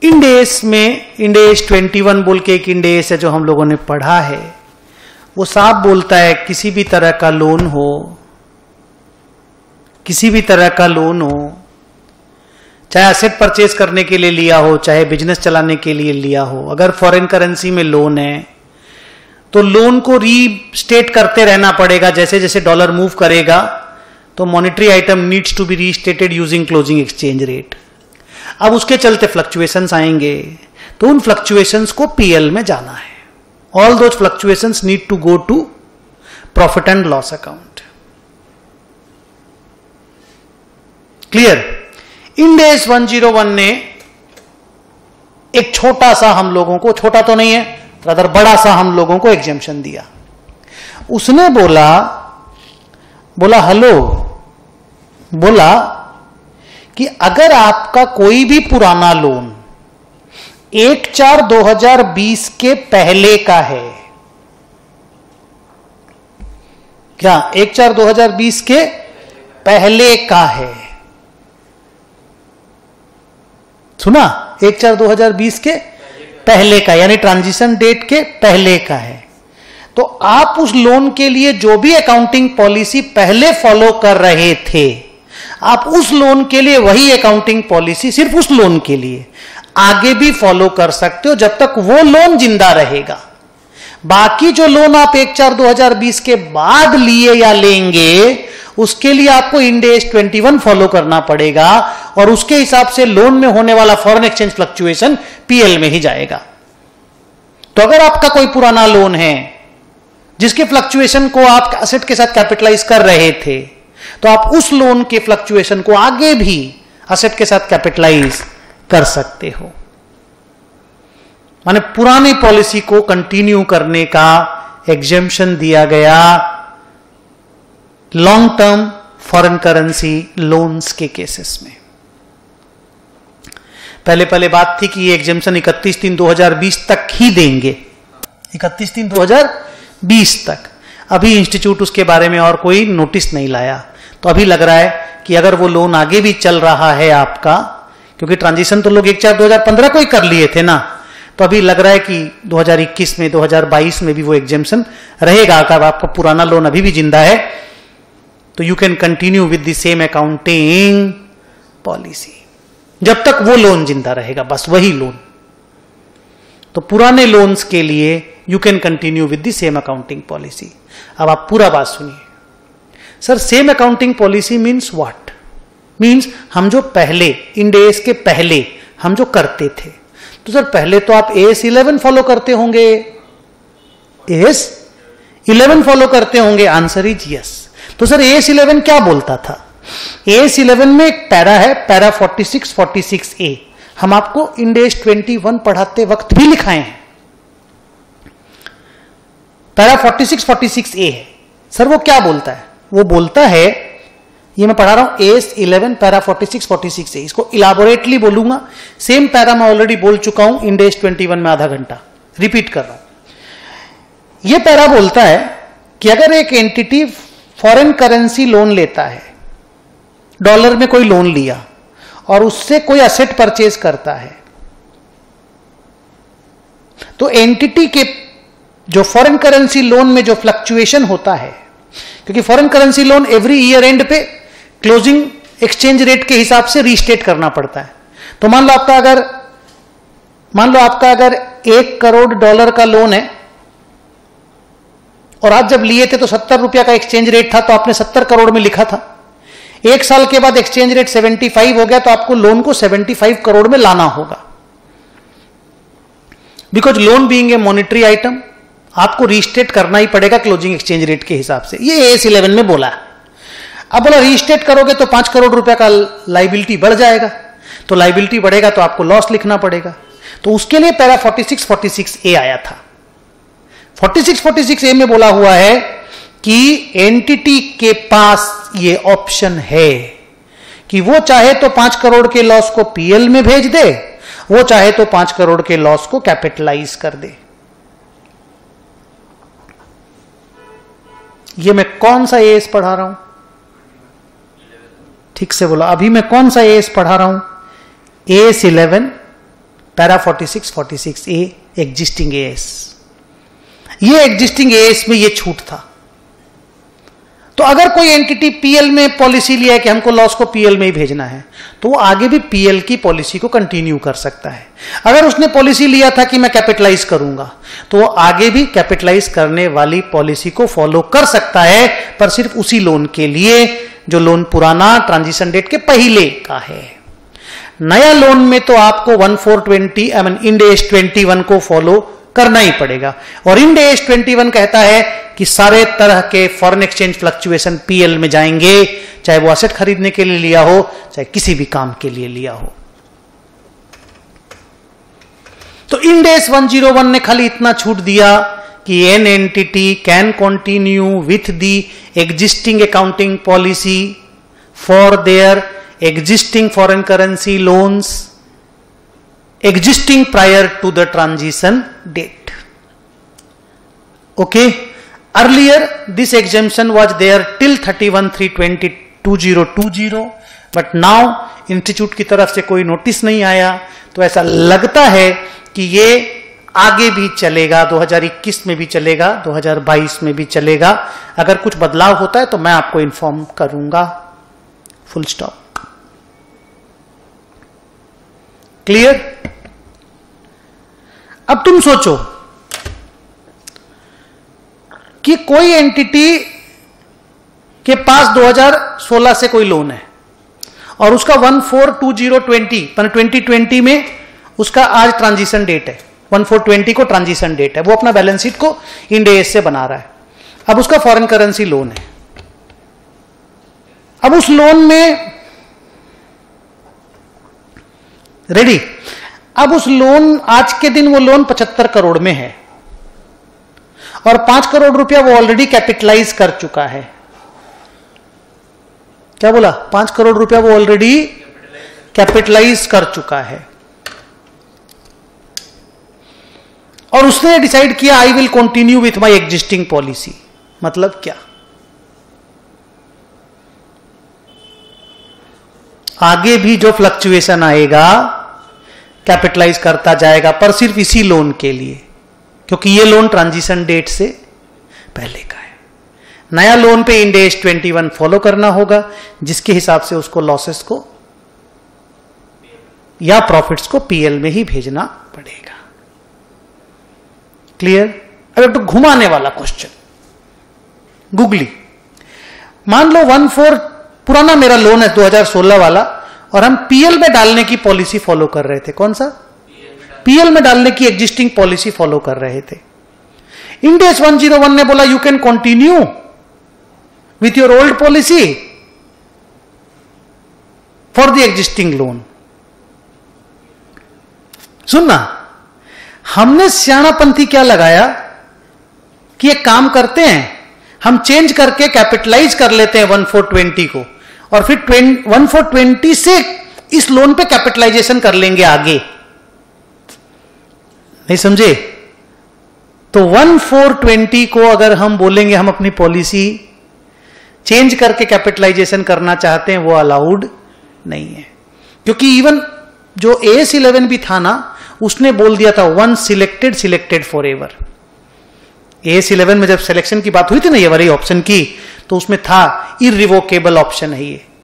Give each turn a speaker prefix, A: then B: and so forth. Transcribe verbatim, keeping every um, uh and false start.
A: इंडेस में इंडेस इक्कीस बोल के एक इंडेस है जो हम लोगों ने पढ़ा है, वो साफ बोलता है किसी भी तरह का लोन हो, किसी भी तरह का लोन हो, चाहे एसेट परचेज करने के लिए लिया हो, चाहे बिजनेस चलाने के लिए लिया हो, अगर फॉरेन करेंसी में लोन है तो लोन को रीस्टेट करते रहना पड़ेगा। जैसे जैसे डॉलर मूव करेगा तो monetary item needs to be restated using closing exchange rate. अब उसके चलते फ्लक्चुएशंस आएंगे, तो उन फ्लक्चुएशंस को पीएल में जाना है। All those fluctuations need to go to profit and loss account. Clear? Ind AS एक सौ एक ने एक छोटा सा हम लोगों को, छोटा तो नहीं है, रादर बड़ा सा हम लोगों को एग्जेम्पशन दिया। उसने बोला बोला हेलो बोला कि अगर आपका कोई भी पुराना लोन एक चार दो हजार बीस के पहले का है, क्या एक चार दो हजार बीस के पहले का है? सुना? एक चार दो हजार बीस के पहले का, यानी ट्रांजिशन डेट के पहले का है, तो आप उस लोन के लिए जो भी अकाउंटिंग पॉलिसी पहले फॉलो कर रहे थे, आप उस लोन के लिए वही अकाउंटिंग पॉलिसी सिर्फ उस लोन के लिए आगे भी फॉलो कर सकते हो जब तक वो लोन जिंदा रहेगा। बाकी जो लोन आप एक चार दो हजार बीस के बाद लिए या लेंगे, उसके लिए आपको इंडेस इक्कीस फॉलो करना पड़ेगा और उसके हिसाब से लोन में होने वाला फॉरेन एक्सचेंज फ्लक्चुएशन पीएल में ही जाएगा। तो अगर आपका कोई पुराना लोन है जिसके फ्लक्चुएशन को आप एसेट के साथ कैपिटलाइज कर रहे थे, तो आप उस लोन के फ्लक्चुएशन को आगे भी एसेट के साथ कैपिटलाइज कर सकते हो। माने पुरानी पॉलिसी को कंटिन्यू करने का एग्जेम्पशन दिया गया long term foreign currency loans के केसेस में। पहले पहले बात थी कि ये एग्जेम्पशन इकतीस तीन दो हजार बीस तक ही देंगे, इकतीस तीन दो हजार बीस तक। अभी इंस्टीट्यूट उसके बारे में और कोई नोटिस नहीं लाया, तो अभी लग रहा है कि अगर वो लोन आगे भी चल रहा है आपका, क्योंकि ट्रांजिशन तो लोग एक चार दो हजार पंद्रह को ही कर लिए थे ना, तो अभी लग रहा है कि दो हजार इक्कीस में दो हजार बाईस में भी वो एग्जेम्पशन रहेगा। अगर आपका पुराना लोन अभी भी जिंदा है तो you can continue with the same accounting policy जब तक वो लोन जिंदा रहेगा, बस वही लोन। तो पुराने लोन्स के लिए you can continue with the same accounting policy. अब आप पूरा बात सुनिए। Sir same accounting policy means what? Means हम जो पहले इंडेस के पहले हम जो करते थे, तो सर पहले तो आप एएस इलेवन फॉलो करते होंगे, एएस इलेवन फॉलो करते होंगे। Answer is yes. तो सर एएस इलेवन क्या बोलता था? एएस इलेवन में एक पैरा है, para forty six forty six A, हम आपको इंडेस इक्कीस पढ़ाते वक्त भी लिखाए हैं। Para forty six forty six A है। सर वो क्या बोलता है? वो बोलता है, ये मैं पढ़ा रहा हूं AS eleven para forty six forty six A, इसको इलाबोरेटली बोलूंगा। सेम पैरा मैं ऑलरेडी बोल चुका हूं इंडेस इक्कीस में आधा घंटा, रिपीट कर रहा हूं। ये पैरा बोलता है कि अगर एक एंटिटी फॉरेन करेंसी लोन लेता है, डॉलर में कोई लोन लिया और उससे कोई एसेट परचेज करता है, तो एंटिटी के जो फॉरेन करेंसी लोन में जो फ्लक्चुएशन होता है, क्योंकि foreign currency loan every year end पे क्लोजिंग एक्सचेंज रेट के हिसाब से रीस्टेट करना पड़ता है। तो मान लो आपका अगर मान लो आपका अगर एक करोड़ डॉलर का लोन है और आप जब लिए थे तो सत्तर रुपया का एक्सचेंज रेट था, तो आपने सत्तर करोड़ में लिखा था। एक साल के बाद एक्सचेंज रेट पचहत्तर हो गया, तो आपको लोन को पचहत्तर करोड़ में लाना होगा। Because loan being a monetary item, आपको रीस्टेट करना ही पड़ेगा क्लोजिंग एक्सचेंज रेट के हिसाब से। ये एएस इलेवन में बोला है। अब बोला रीस्टेट करोगे तो पांच करोड़ रुपया का लाइबिलिटी बढ़ जाएगा, तो लाइबिलिटी बढ़ेगा तो आपको लॉस लिखना पड़ेगा। तो उसके लिए para forty six forty six A आया था। Forty six forty six A में बोला हुआ है कि एंटिटी के पास ये ऑप्शन है कि वो चाहे तो पांच करोड़ के लॉस को पीएल में भेज दे, वो चाहे तो पांच करोड़ के लॉस को कैपिटलाइज कर दे। ये मैं कौन सा एएस पढ़ा रहा हूं? ठीक से बोला। अभी मैं कौन सा एएस पढ़ा रहा हूं? AS eleven para forty six forty six A existing AS, ये एग्जिस्टिंग एएस में ये छूट था। तो अगर कोई एंटिटी पीएल में पॉलिसी लिया है कि हमको लॉस को पीएल में ही भेजना है, तो वो आगे भी पीएल की पॉलिसी को कंटिन्यू कर सकता है। अगर उसने पॉलिसी लिया था कि मैं कैपिटलाइज करूंगा, तो वो आगे भी कैपिटलाइज करने वाली पॉलिसी को फॉलो कर सकता है, पर सिर्फ उसी लोन के लिए जो लोन पुराना ट्रांजिशन डेट के पहले का है। नया लोन में तो आपको one four twenty I mean Ind AS twenty one को फॉलो करना ही पड़ेगा। और इंड एस ट्वेंटी वन कहता है कि सारे तरह के फॉरेन एक्सचेंज फ्लक्चुएशन पीएल में जाएंगे, चाहे वो असेट खरीदने के लिए लिया हो, चाहे किसी भी काम के लिए लिया हो। तो Ind AS one zero one ने खाली इतना छूट दिया कि an entity can continue with the existing accounting policy for their existing foreign currency loans existing prior to the transition date. Okay, earlier this exemption was there till thirty-one three twenty twenty twenty, but now institute की तरफ से कोई notice नहीं आया, तो ऐसा लगता है कि ये आगे भी चलेगा, दो हज़ार इक्कीस में भी चलेगा, दो हज़ार बाईस में भी चलेगा। अगर कुछ बदलाव होता है तो मैं आपको इन्फॉर्म करूंगा। Full stop. क्लियर? अब तुम सोचो कि कोई एंटिटी के पास दो हज़ार सोलह से कोई लोन है और उसका one four two zero twenty twenty twenty में उसका आज ट्रांजिशन डेट है, वन फोर ट्वेंटी को ट्रांजिशन डेट है, वो अपना बैलेंस शीट को इंड एस से बना रहा है। अब उसका फॉरेन करेंसी लोन है। अब उस लोन में रेडी, अब उस लोन आज के दिन वो लोन पचहत्तर करोड़ में है और पांच करोड़ रुपया वो ऑलरेडी कैपिटलाइज कर चुका है। क्या बोला? पांच करोड़ रुपया वो ऑलरेडी कैपिटलाइज कर चुका है और उसने डिसाइड किया I will continue with my existing policy. मतलब क्या? आगे भी जो फ्लक्चुएशन आएगा कैपिटलाइज करता जाएगा, पर सिर्फ इसी लोन के लिए, क्योंकि ये लोन ट्रांजिशन डेट से पहले का है। नया लोन पे Ind AS twenty one follow करना होगा, जिसके हिसाब से उसको लॉसेस को या प्रॉफिट्स को पीएल में ही भेजना पड़ेगा। क्लियर? अब एक तो घुमाने वाला क्वेश्चन, गूगली। मान लो वन फोर पुराना मेरा लोन है दो हज़ार सोलह वाला और हम पीएल में डालने की पॉलिसी फॉलो कर रहे थे। कौन सा? पीएल में डालने की एग्जिस्टिंग पॉलिसी फॉलो कर रहे थे। Ind AS one zero one ने बोला you can continue with your old policy for the existing loan. सुनना, हमने सियाणापंथी क्या लगाया कि एक काम करते हैं, हम चेंज करके कैपिटलाइज कर लेते हैं वन फोर ट्वेंटी को और फिर वन फोर ट्वेंटी से इस लोन पे कैपिटलाइजेशन कर लेंगे आगे। नहीं समझे? तो वन फोर ट्वेंटी को अगर हम बोलेंगे हम अपनी पॉलिसी चेंज करके कैपिटलाइजेशन करना चाहते हैं, वो अलाउड नहीं है, क्योंकि इवन जो एस इलेवन भी था ना, उसने बोल दिया था one selected selected forever. AS eleven में जब सिलेक्शन की बात हुई थी ना ये वाली ऑप्शन की, तो उसमें था इरिवोकेबल ऑप्शन है ये,